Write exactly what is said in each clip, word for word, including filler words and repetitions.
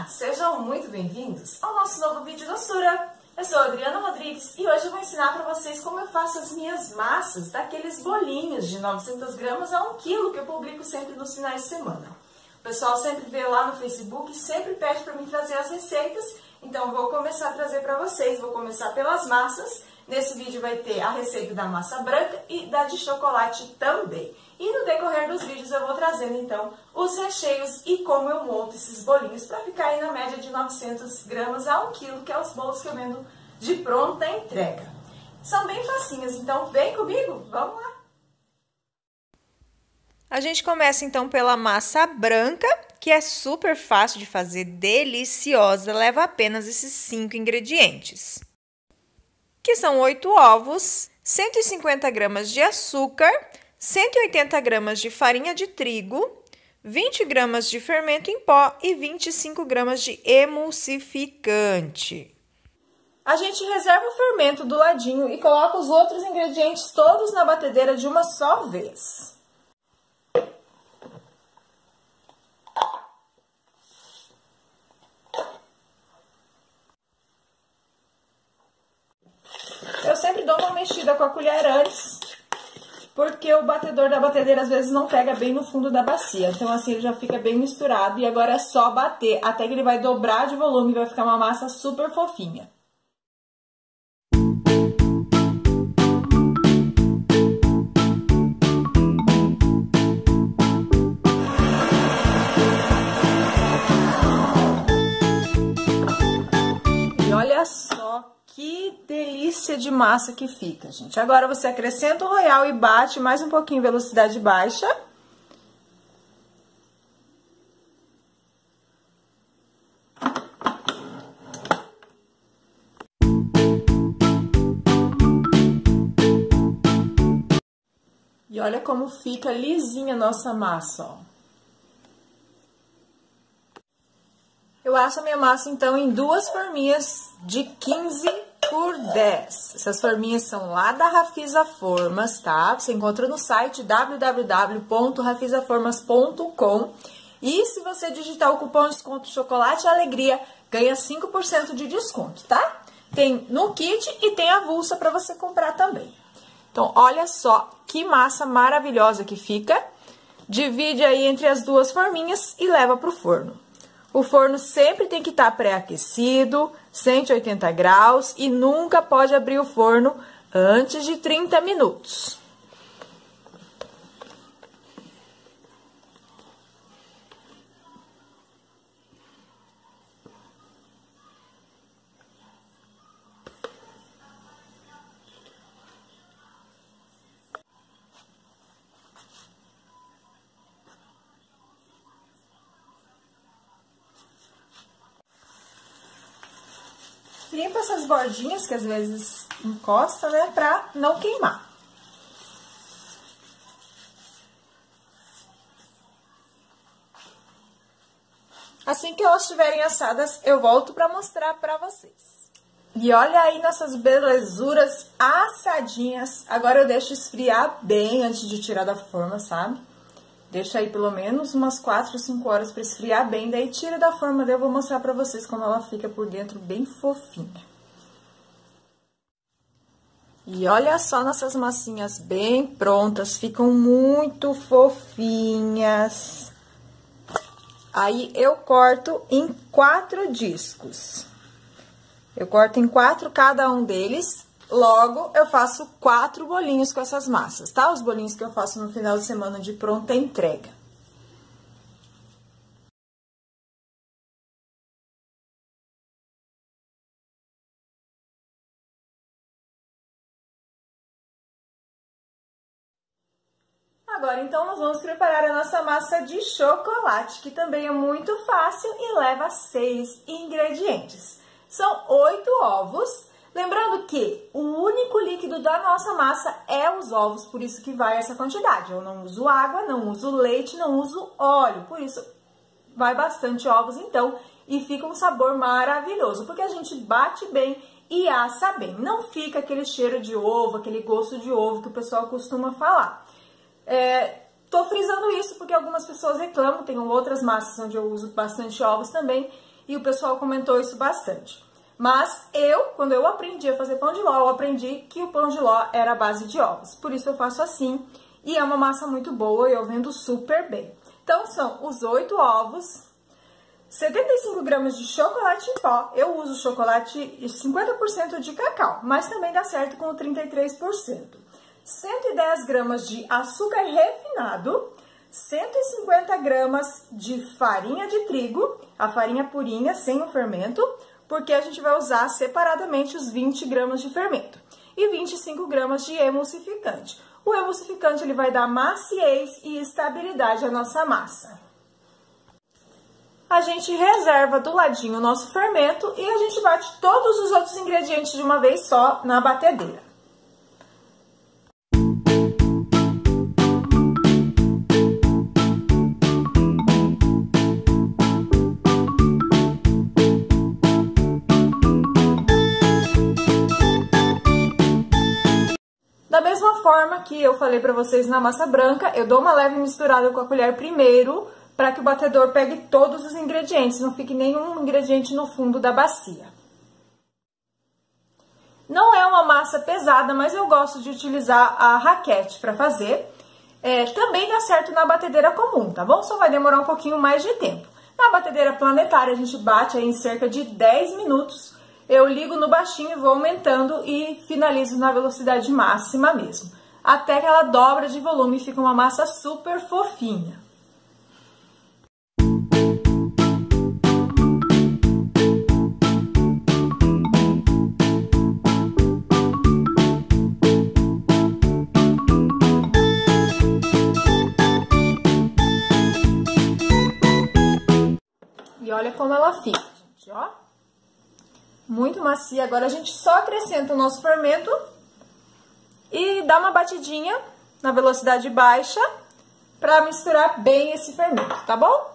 Sejam muito bem-vindos ao nosso novo vídeo doçura. Eu sou a Adriana Rodrigues e hoje eu vou ensinar para vocês como eu faço as minhas massas daqueles bolinhos de novecentas gramas a um quilo que eu publico sempre nos finais de semana. O pessoal sempre vê lá no Facebook e sempre pede para mim trazer as receitas, então eu vou começar a trazer para vocês. Vou começar pelas massas. Nesse vídeo vai ter a receita da massa branca e da de chocolate também. E no decorrer dos vídeos eu vou trazendo então os recheios e como eu monto esses bolinhos para ficar aí na média de novecentas gramas a um quilo, que é os bolos que eu vendo de pronta entrega. São bem facinhos, então vem comigo, vamos lá! A gente começa então pela massa branca, que é super fácil de fazer, deliciosa, leva apenas esses cinco ingredientes. Que são oito ovos, cento e cinquenta gramas de açúcar, cento e oitenta gramas de farinha de trigo, vinte gramas de fermento em pó e vinte e cinco gramas de emulsificante. A gente reserva o fermento do ladinho e coloca os outros ingredientes todos na batedeira de uma só vez. Eu sempre dou uma mexida com a colher antes, porque o batedor da batedeira às vezes não pega bem no fundo da bacia. Então assim ele já fica bem misturado e agora é só bater até que ele vai dobrar de volume e vai ficar uma massa super fofinha. E olha só que delícia de massa que fica, gente. Agora você acrescenta o royal e bate mais um pouquinho em velocidade baixa. E olha como fica lisinha a nossa massa, ó. Eu asso a minha massa, então, em duas forminhas de quinze por dez. Essas forminhas são lá da Rafisa Formas, tá? Você encontra no site w w w ponto rafisa formas ponto com. E se você digitar o cupom de desconto Chocolate Alegria, ganha cinco por cento de desconto, tá? Tem no kit e tem avulsa para você comprar também. Então, olha só que massa maravilhosa que fica. Divide aí entre as duas forminhas e leva pro forno. O forno sempre tem que estar pré-aquecido, cento e oitenta graus, e nunca pode abrir o forno antes de trinta minutos. Limpa essas bordinhas que às vezes encosta, né, pra não queimar. Assim que elas estiverem assadas, eu volto pra mostrar pra vocês. E olha aí nossas belezuras assadinhas. Agora eu deixo esfriar bem antes de tirar da forma, sabe? Deixa aí pelo menos umas quatro, cinco horas para esfriar bem, daí tira da forma, daí eu vou mostrar pra vocês como ela fica por dentro bem fofinha. E olha só nossas massinhas bem prontas, ficam muito fofinhas. Aí eu corto em quatro discos. Eu corto em quatro cada um deles. Logo, eu faço quatro bolinhos com essas massas, tá? Os bolinhos que eu faço no final de semana de pronta entrega. Agora, então, nós vamos preparar a nossa massa de chocolate, que também é muito fácil e leva seis ingredientes. São oito ovos. Lembrando que o único líquido da nossa massa é os ovos, por isso que vai essa quantidade. Eu não uso água, não uso leite, não uso óleo, por isso vai bastante ovos então e fica um sabor maravilhoso, porque a gente bate bem e assa bem. Não fica aquele cheiro de ovo, aquele gosto de ovo que o pessoal costuma falar. É, tô frisando isso porque algumas pessoas reclamam, tem outras massas onde eu uso bastante ovos também. e o pessoal comentou isso bastante. Mas eu, quando eu aprendi a fazer pão de ló, eu aprendi que o pão de ló era a base de ovos. Por isso eu faço assim, e é uma massa muito boa e eu vendo super bem. Então, são os oito ovos, setenta e cinco gramas de chocolate em pó. Eu uso chocolate cinquenta por cento de cacau, mas também dá certo com trinta e três por cento. cento e dez gramas de açúcar refinado, cento e cinquenta gramas de farinha de trigo, a farinha purinha, sem o fermento, porque a gente vai usar separadamente os vinte gramas de fermento. E vinte e cinco gramas de emulsificante. O emulsificante ele vai dar maciez e estabilidade à nossa massa. A gente reserva do ladinho o nosso fermento e a gente bate todos os outros ingredientes de uma vez só na batedeira. Da mesma forma que eu falei para vocês na massa branca, eu dou uma leve misturada com a colher primeiro, para que o batedor pegue todos os ingredientes, não fique nenhum ingrediente no fundo da bacia. Não é uma massa pesada, mas eu gosto de utilizar a raquete para fazer. É, também dá certo na batedeira comum, tá bom? Só vai demorar um pouquinho mais de tempo. Na batedeira planetária a gente bate aí em cerca de dez minutos. Eu ligo no baixinho e vou aumentando e finalizo na velocidade máxima mesmo. Até que ela dobra de volume e fica uma massa super fofinha. E olha como ela fica, gente, ó. Muito macia. Agora a gente só acrescenta o nosso fermento e dá uma batidinha na velocidade baixa para misturar bem esse fermento, tá bom?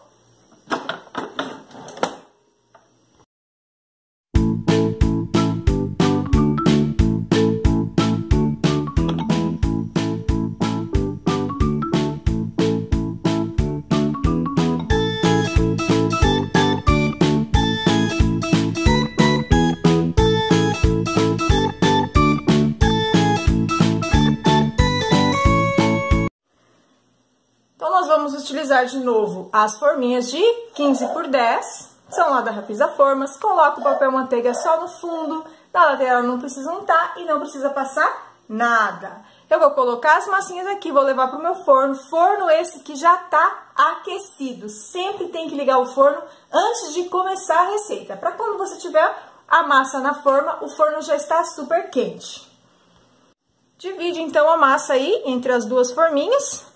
Vamos utilizar de novo as forminhas de quinze por dez, são lá da Rafisa Formas. Coloco o papel manteiga só no fundo, na lateral não precisa untar e não precisa passar nada. Eu vou colocar as massinhas aqui, vou levar para o meu forno, forno esse que já tá aquecido. Sempre tem que ligar o forno antes de começar a receita, para quando você tiver a massa na forma, o forno já está super quente. Divide então a massa aí entre as duas forminhas.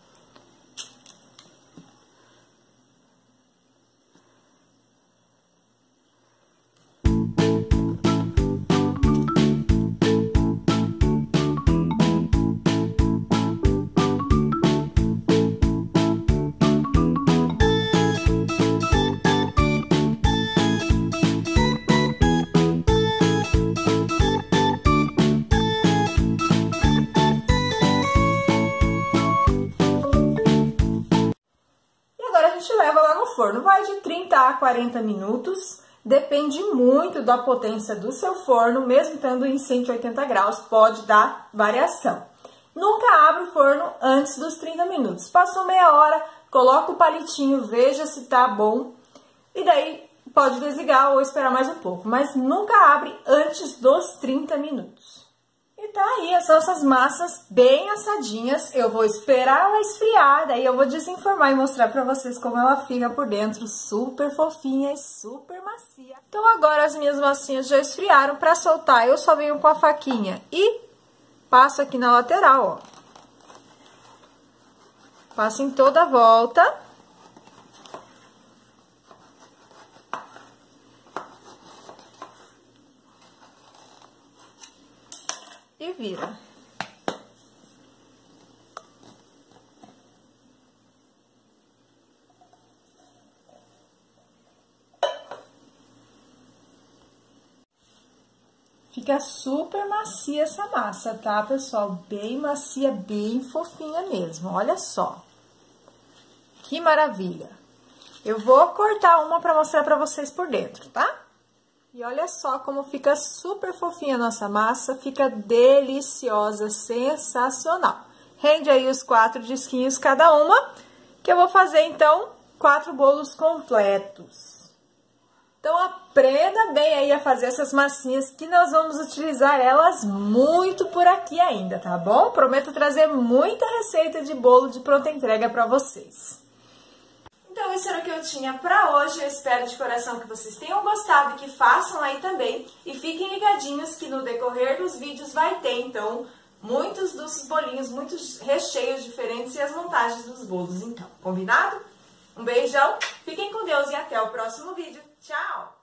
Leva lá no forno, vai de trinta a quarenta minutos, depende muito da potência do seu forno, mesmo estando em cento e oitenta graus, pode dar variação. Nunca abre o forno antes dos trinta minutos, passou meia hora, coloca o palitinho, veja se tá bom, e daí pode desligar ou esperar mais um pouco, mas nunca abre antes dos trinta minutos. E tá aí as nossas massas bem assadinhas. Eu vou esperar ela esfriar, daí eu vou desenformar e mostrar pra vocês como ela fica por dentro, super fofinha e super macia. Então agora as minhas massinhas já esfriaram. Pra soltar eu só venho com a faquinha e passo aqui na lateral, ó. Passo em toda a volta. E vira. Fica super macia essa massa, tá, pessoal? Bem macia, bem fofinha mesmo. Olha só. Que maravilha. Eu vou cortar uma pra mostrar pra vocês por dentro, tá? E olha só como fica super fofinha a nossa massa, fica deliciosa, sensacional. Rende aí os quatro disquinhos cada uma, que eu vou fazer então quatro bolos completos. Então, aprenda bem aí a fazer essas massinhas, que nós vamos utilizar elas muito por aqui ainda, tá bom? Prometo trazer muita receita de bolo de pronta entrega pra vocês. Então, isso era o que eu tinha pra hoje. Eu espero de coração que vocês tenham gostado e que façam aí também. E fiquem ligadinhos que no decorrer dos vídeos vai ter, então, muitos dos bolinhos, muitos recheios diferentes e as montagens dos bolos, então. Combinado? Um beijão, fiquem com Deus e até o próximo vídeo. Tchau!